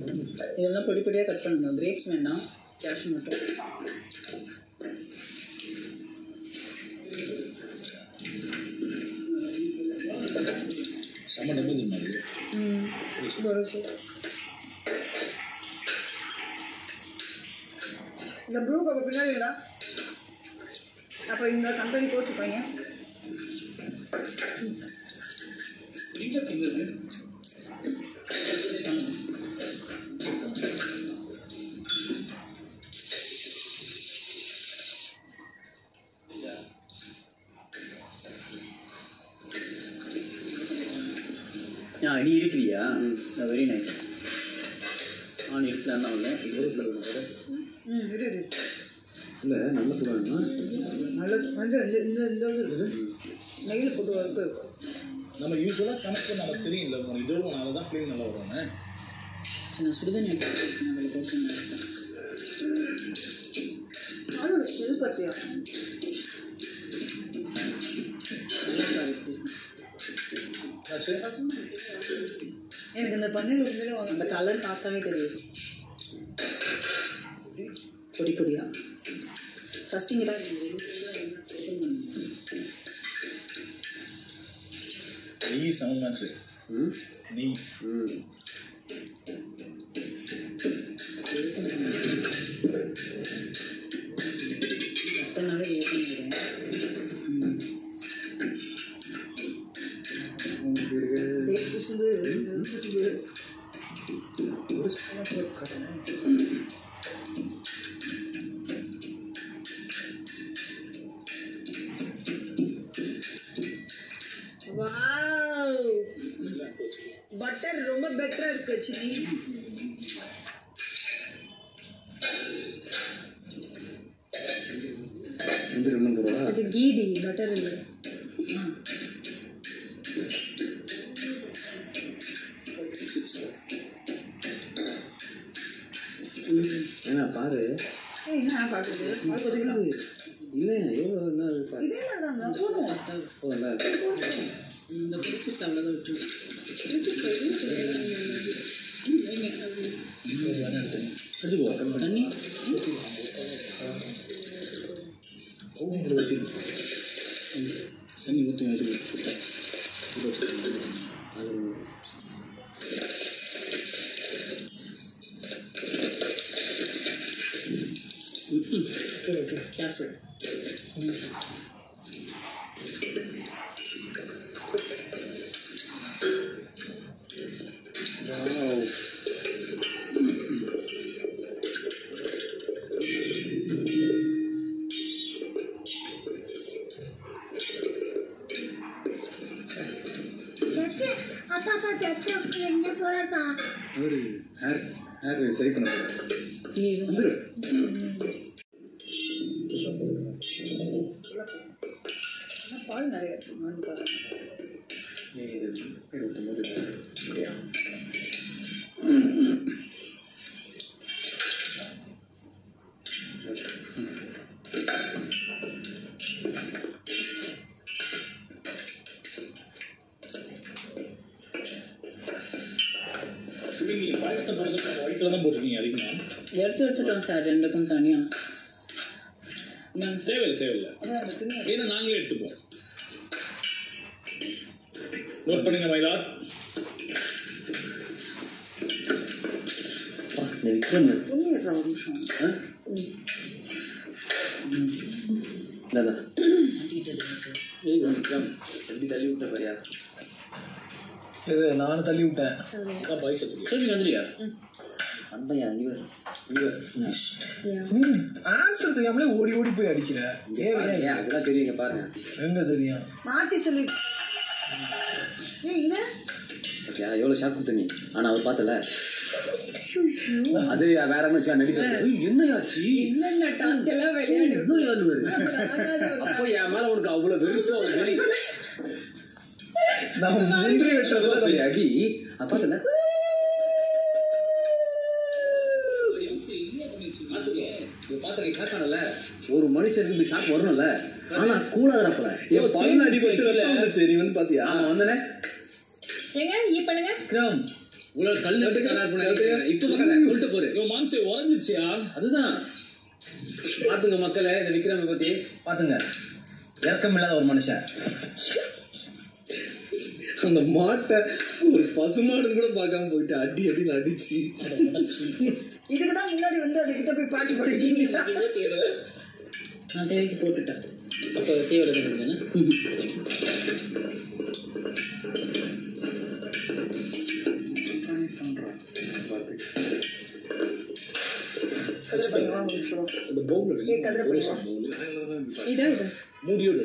இதெல்லாம் பொடி பொடியாக கட் பண்ணுங்க. கிரேப்ஸ் வேண்டாம், கேஷ்யூ மட்டும். செம்ம டம்மி மாதிரி. இந்த ப்ளூ கப்பை பின்னாடிடா. அப்புறம் இந்த கம்பெனி போட்டுப்பாங்க. நீ இருக்கிறியா? Very nice. ஆன் இருக்கலாம் தான் வந்தேன். இல்லை நல்ல சொல்லுவாங்க. நல்ல வந்து இந்த இந்த இருக்குது நெய்யில் போட்டு வறுப்பு இருக்கும். நம்ம யூஸ்வலாக சமைக்க நமக்கு தெரியல, இதோட நல்லா தான் ஃப்ளேம் நல்லா வருவாங்க. நான் சுடுதண்ணி அதில் போட்டு அதோட ஸ்மெல் பார்த்தியா? எனக்கு இந்த பன்னீர் உண்மையிலே அந்த கலர் பார்த்தாவே தெரியும். பொடி பொடியா ஃபஸ்ட் இங்கே நெய் சமமாச்சு. நெய் மட்டனாவே பட்டர் ரொம்ப பெட்டரா இருக்கு. சில்லி இது கீடி பட்டர் இல்லை. ஏன்னா பாரு என்ன பார்க்குறது இல்லை எவ்வளோ இதே மாதிரிதாங்க போதும். இந்த பிடிச்சி அவ்வளோதான் விட்டு எடுத்துக்கோ தண்ணி தண்ணி ஊற்றி வச்சுக்கோ. கேர்ஃபுல். ஒரு ஹேர் சரி பண்ண வந்துரு. பால் நிறைய இருக்கு. பாயசத்தை போடுறது ஒயிட்டில் தான் போட்டிருக்கீங்க அதிகமாக. எடுத்து வச்சுட்டோம் சார் ரெண்டுக்கும் தனியாக. தேவையில்லை ஏன்னா நாங்களே எடுத்துப்போம். நோட் பண்ணுங்க மயிலார். இது நான் தள்ளி விட்டேன். பாயசத்துக்கு வந்துறியா? ஆன்சர் தெரியாமலே ஓடி ஓடி போய் அடிக்கிற. அதெல்லாம் தெரியுங்க பாருங்க. எங்க தெரியும் மாத்தி சொல்லி எவ்வளவு ஷாக் கொடுத்த நீ. ஆனா அவர் பார்த்தல அது வேற என்னையாச்சு அப்போ என் மேல உனக்கு அவ்வளவு வெறுப்பு அடி பார்த்தல. ஒரு மனுஷனுக்கு ஷாக் வரணும்ல. ஆனா கூடாதப்ப அடிபட்டு நீ வந்து பாத்தியா? வந்தனே பண்ணுங்க. உங்களை கல் எடுத்து கலர் பண்ண இப்போ சொல்லிட்டு போரு. இவன் மாம்சே உறைஞ்சிச்சியா? அதுதான் பாத்துங்க மக்களே, இந்த விக்ரம பத்தி பாத்துங்க. இறக்கம் இல்லாத ஒரு மனுஷன். அந்த மாட்டை ஒரு பசுமாடு கூட பார்க்காம போயிட்டு அடி அப்படின்னு அடிச்சு இதுக்குதான் முன்னாடி வந்து அதுகிட்ட போய் பாட்டி படிக்கிறீங்களா? நான் தேவைக்கு போட்டுட்டேன். அப்போ தேவையில்லை தானே. இந்த பவுல் இதான் மூடியோடு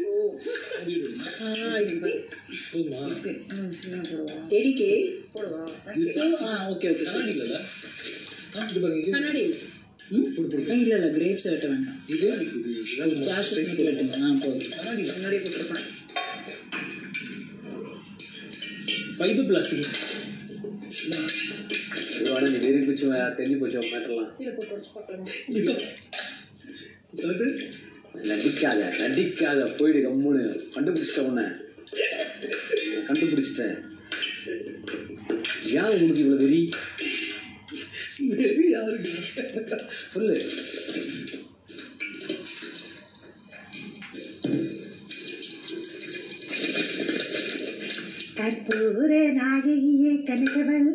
எடிக்கே போடுவா. Okay okay. கண்ணாடி இல்லைல்ல? கண்ணாடி இல்லை இல்லை கிரேப்ஸ் வெட்ட வேண்டாம். இது கேஷ் வெட்டுங்க. போதும். கண்ணாடி முன்னாடி போட்டுருப்பேன். 5 + நீ வெறி பிடிச்சி தெளி போச்சு மேட்டர்லாம். கீழே போட்டு வச்சு பார்க்கலாமா? நடிக்காத போயிடு கம்முன்னு. கண்டுபிடிச்சிட்டேன் உன்னை, கண்டுபிடிச்சிட்டேன். யார் உங்களுக்கு இவ்வளவு வெறி? யாருக்கு சொல்லு. கற்பூர நாகையே கனகவல்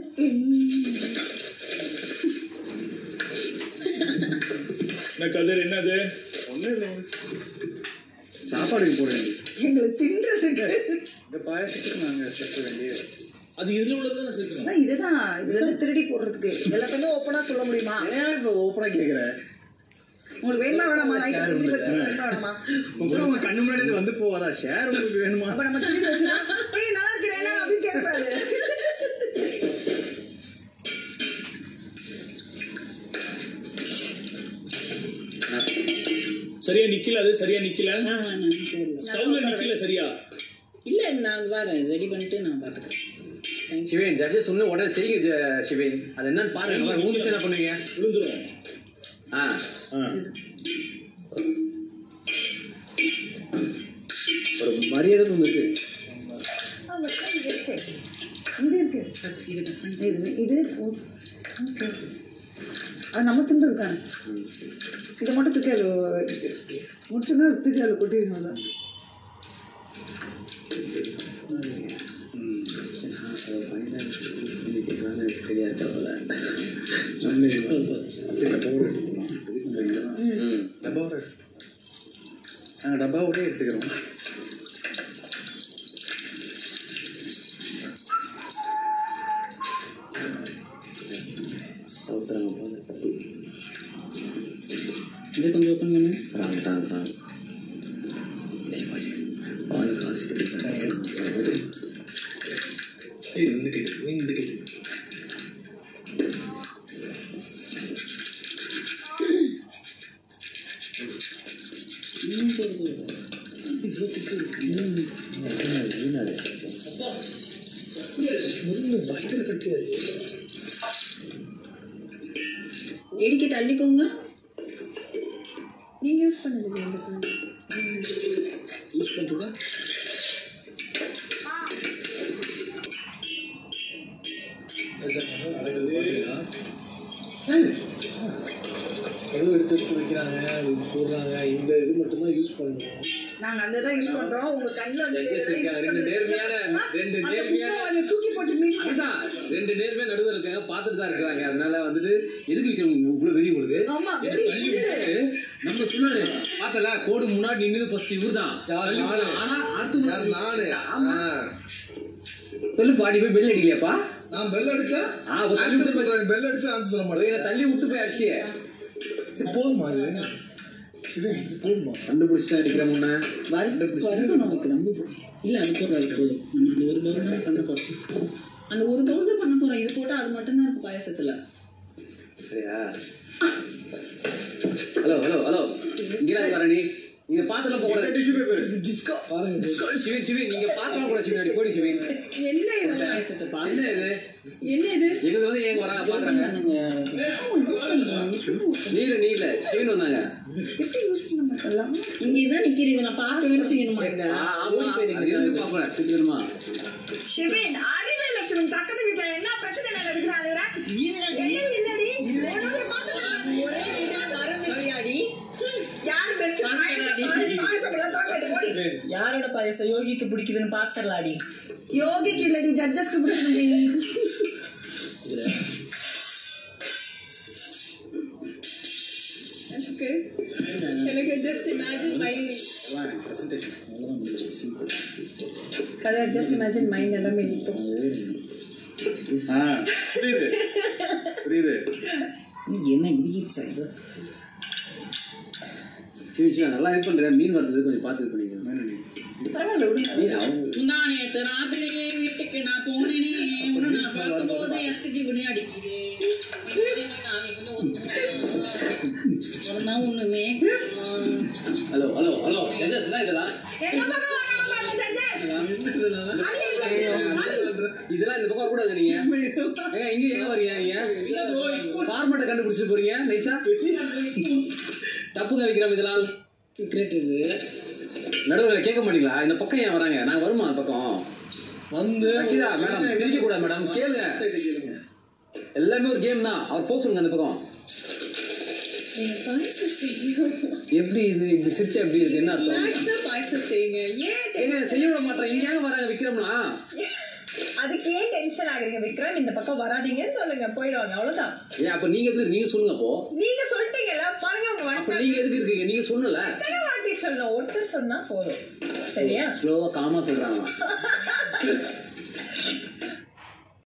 கதிர் என்னது? ஒன்றும் இல்லை, சாப்பாடுக்கு போறேன். எங்களுக்கு தின்றதுக்கு இந்த பாயசத்துக்கு நாங்கள் சேர்க்க வேண்டியது. அது இதுல உள்ளதுதான் சேர்க்கணும். இதுதான் இதுல இருந்து திருடி போடுறதுக்கு. எல்லாத்தையுமே ஓப்பனா சொல்ல முடியுமா? ஏன் இப்போ ஓப்பனா கேட்குறேன்? உங்களுக்கு வேணுமா வேணாமா? வேணுமா வேணாமா? உங்க கண்ணு முன்னாடி வந்து போவாதா? ஷேர் உங்களுக்கு வேணுமா? அப்ப நம்ம திருடி வச்சுனா நல்லா இருக்கு வேணா அப்படின்னு கேட்கக்கூடாது. சரியா நிக்கல, அது சரியா நிக்கல. ஸ்டவ்ல நிக்கல சரியா. இல்லை நான் வரேன், ரெடி பண்ணிட்டு நான் பார்த்துக்கிறேன். சிவேன் ஜட்ஜஸ் சொன்ன உடனே செய்யுங்க சிவேன். அது என்னன்னு பாருங்க. உங்களுக்கு என்ன பண்ணுவீங்க? விழுந்துரும். ஒரு மரியாதை ஒன்று இருக்கு. இது இருக்கு. இது ஓகே. அது நம்ம தின்றதுக்கான. இதை மட்டும் தூக்கி முடிச்சுன்னா தூக்கி அதில் கொட்டிருக்கோம். நாங்கள் டப்பாவோடய எடுத்துக்கிறோம். இது கொஞ்சம் ஓப்பன் பண்ணு. எடிக்கு தள்ளிக்கோங்க. நீங்க யூஸ் பண்ணது யூஸ் பண்ணுறதா? எவ்வளோ எடுத்து வைக்கிறாங்க சொல்கிறாங்க. இந்த இது மட்டும்தான் யூஸ் பண்ணணும். நாங்கள் அந்த தான் யூஸ் பண்ணுறோம். உங்கள் கண்ணில் ரெண்டு நேர்மையான தூக்கி போட்டு மீன் அதுதான் ரெண்டு நேர்மையா நடுவில் இருக்காங்க, பார்த்துட்டு தான் இருக்கிறாங்க. அதனால வந்துட்டு எதுக்கு வைக்கிறவங்க இவ்வளோ வெறி உங்களுக்கு? தள்ளி விட்டு நம்ம சொன்னாரு பார்த்தல கோடு முன்னாடி நின்று ஃபர்ஸ்ட் இவர் தான். ஆனா அடுத்து நானு. ஆமா சொல்லு பாடி போய் பெல் அடிக்கலையாப்பா? நான் பெல் அடிச்சா பெல் அடிச்சா ஆன்சர் சொல்ல மாட்டேன். தள்ளி விட்டு போய் அடிச்சியே. போதுமா? இது போதுமா? கண்டுபிடிச்சா அடிக்கிற முன்ன வரைக்கும் நமக்கு நம்ப இல்லை. அது போதும் போதும். நம்ம அந்த ஒரு பவுல் தான் பண்ண போகிறோம். அந்த ஒரு பவுல் தான் பண்ண போகிறோம். இது போட்டால் அது மட்டும்தான் இருக்கு பாயசத்தில். சரியா? ஹலோ ஹலோ ஹலோ இங்கே வரணி. நீங்க பாத்துலாம் போக கூடாது. சிவன் சிவன் நீங்க பாத்துலாம் கூட சிவன் போடி சிவன். என்ன இது? என்ன இது? என்ன இது? எங்க வந்து ஏங்க வராங்க பாக்குறாங்க. நீல சிவன் வந்தாங்க. எப்படி யூஸ் பண்ண மாட்டலாம்? இங்கே தான் நிற்கிறீங்க. நான் பார்க்க வேலை செய்யணுமா? ஆமா பாப்பேன். திரும்ப சிவன் அறிவே இல்லை. சிவன் பக்கத்து வீட்டில் என்ன பிரச்சனை என்ன எடுக்கிறாங்க இல்லடி சரியாடி யார் பெஸ்ட் யாரோட பாயசம் யோகிக்கு பிடிக்குதுன்னு பாக்கலாடி. யோகிக்கு இல்லடி ஜட்ஜஸ்க்கு பிடிக்குது. எனக்கு ஜஸ்ட் இமேஜின் மைண்ட் பிரசன்டேஷன் கதை ஜஸ்ட் இமேஜின் மைண்ட் எல்லாமே இப்போ புரியுது புரியுது. என்ன இடிச்சா இது சிவா நல்லா இது பண்றேன். மீன் வறுத்தது கொஞ்சம் பார்த்து இது பண்ணிக்கிறேன். நேற்று ராத்திரியே வீட்டுக்கு நான் போனேனே உன்னை நான் பார்க்கும்போது எனக்கு ஜீவனே அடிக்குது. ஒண்ணுமே ஹலோ ஹலோ ஹலோ இதெல்லாம் இதெல்லாம் இந்த பக்கம் கூட நீங்க இங்க எங்க வரீங்க? நீங்க ஃபார்மேட்டை கண்டுபிடிச்சு போறீங்க நைஸா தப்புங்க வைக்கிறோம். இதெல்லாம் சீக்ரெட் இது. நடுவில் கேட்க மாட்டீங்களா? இந்த பக்கம் ஏன் வராங்க? நான் வருமா அந்த பக்கம் வந்து மேடம் சிரிக்க கூடாது மேடம். கேளுங்க எல்லாமே ஒரு கேம் தான். அவர் போக சொல்லுங்க அந்த பக்கம். எப்படி இது இப்படி சிரிச்சா எப்படி இருக்கு? என்ன அர்த்தம்? செய்ய விட மாட்டேன். இங்க வராங்க விக்ரம்னா அதுக்கு ஏன் டென்ஷன் ஆகுறீங்க? விக்ரம் இந்த பக்கம் வராதீங்கன்னு சொல்லுங்க, போயிடுவாங்க அவ்வளவுதான். ஏன் அப்ப நீங்க எதுக்கு நீங்க சொல்லுங்க. அப்போ நீங்க சொல்லிட்டீங்கல்ல பாருங்க உங்க அப்ப நீங்க எதுக்கு இருக்கீங்க? நீங்க சொல்லல. வாட்டி சொல்லணும், ஒருத்தர் சொன்னா போதும். சரியா? ஸ்லோவா காமா சொல்றாங்க.